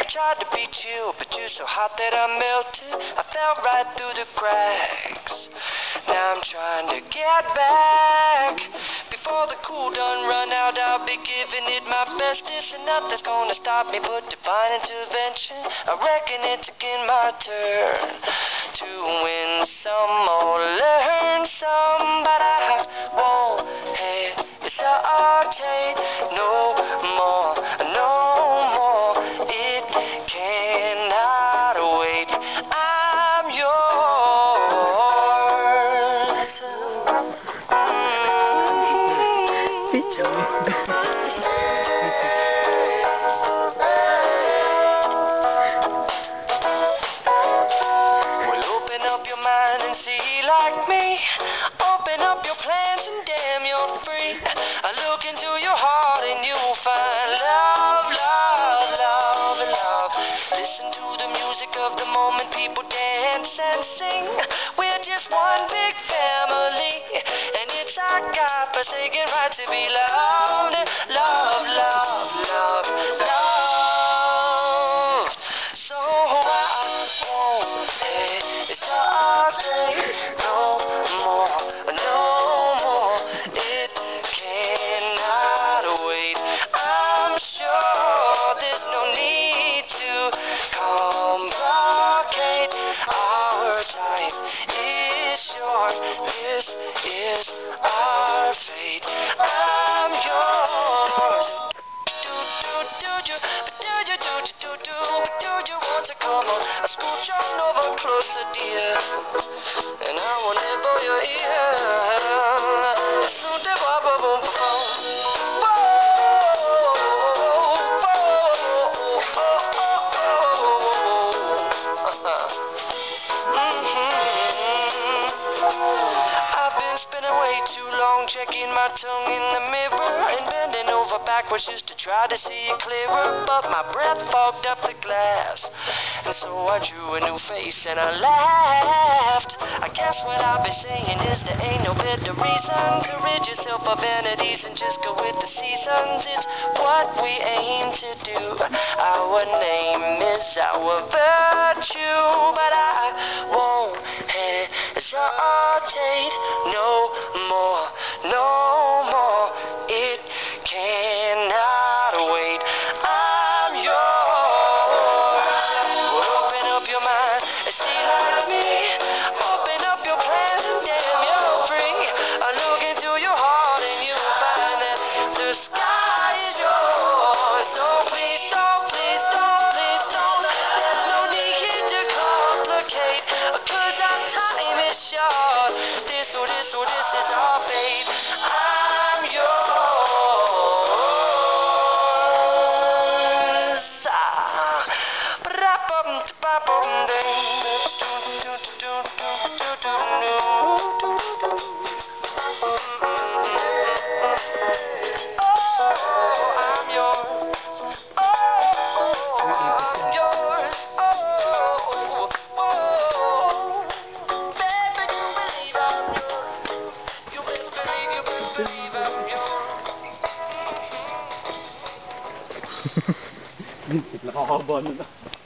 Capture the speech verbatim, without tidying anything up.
tried to be chill, but you're so hot that I melted. I fell right through the cracks. Now I'm trying to get back. Before the cool done run out, I'll be giving it my best. This and nothing's gonna stop me but divine intervention. I reckon it's again my turn to win some or learn some, but I won't hesitate no more, no more. It cannot wait. I'm yours. Well, open up your mind and see like me. Open up your plans and damn, you're free. I look into your heart and you'll find love, love, love, love. Listen to the music of the moment, people dance and sing. We're just one big family, and it's our God-forsaken right to be loved. Love, love, love, love. So I won't hesitate no more, no more. It cannot wait. I'm sure there's no need to complicate. Our time is short. This is our fate. I'm yours. Do do do do do do do do do do you want to come on? I scooch on over closer, dear, and I will nibble your ear. Soon they boom boom boom boom. I've been spinning way too long, checking my tongue in the mirror and bending over backwards just to try to see it clearer. But my breath fogged up the glass, and so I drew a new face and I laughed. I guess what I've been saying is there ain't no better reason to rid yourself of vanities and just go with the seasons. It's what we aim to do. Our name is our virtue, but I won't hesitate no more, no more. It cannot wait. I'm yours. Well, open up your mind and see like me. Open up your plans and damn, you're free. I look into your heart and you'll find that the sky is yours. So please don't, please don't, please don't. There's no need to complicate, 'cause our time is short. This, oh, this, oh, this is our fate. I'm yours. Ah. Ba-da-bum, ba-bum, ding. Nakakaba na.